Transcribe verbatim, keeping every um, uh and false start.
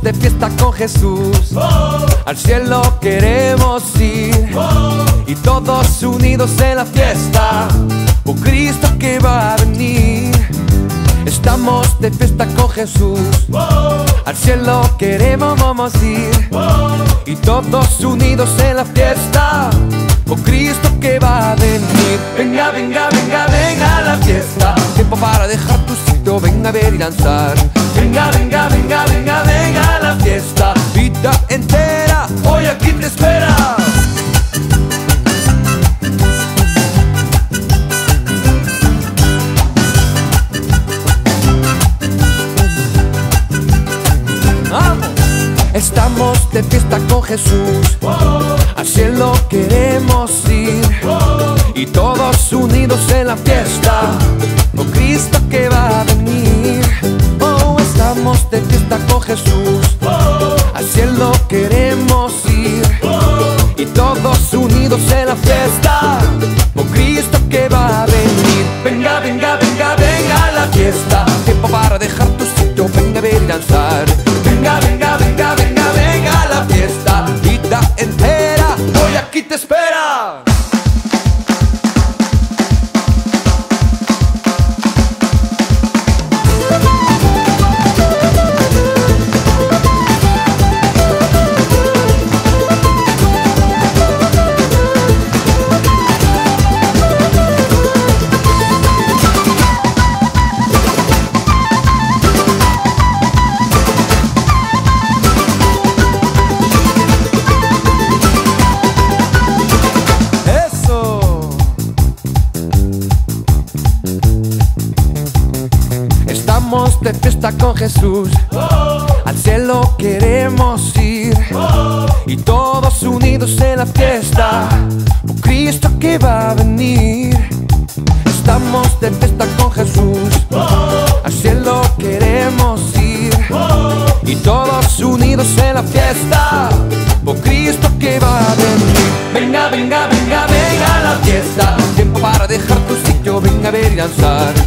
de fiesta con Jesús, oh, al cielo queremos ir, oh, y todos unidos en la fiesta, por Cristo que va a venir. Estamos de fiesta con Jesús, oh, al cielo queremos vamos ir, oh, y todos unidos en la fiesta, por Cristo que va a venir. Venga, venga, venga, venga a la fiesta, tiempo para dejar tu sitio, venga a ver y danzar. Venga, venga, venga, venga, venga a la fiesta, vida entera, hoy aquí te espera. ¡Vamos! Estamos de fiesta con Jesús, oh, al cielo queremos ir, oh, y todos unidos en la fiesta, con Cristo que va a venir. Oh, estamos de fiesta con Jesús, oh, al cielo queremos ir, oh, y todos unidos en la fiesta, con Cristo que va a venir. Venga, venga, venga, venga a la fiesta, tiempo para dejar tu sitio, venga a ver y danzar. Venga, venga, venga, venga, venga a la fiesta, vida entera, hoy aquí te espera. Estamos de fiesta con Jesús, oh, al cielo queremos ir, oh, y todos unidos en la fiesta, por Cristo que va a venir. Estamos de fiesta con Jesús, oh, al cielo queremos ir, oh, y todos unidos en la fiesta, por Cristo que va a venir. Venga, venga, venga, venga a la fiesta, tiempo para dejar tu sitio, venga a ver y danzar.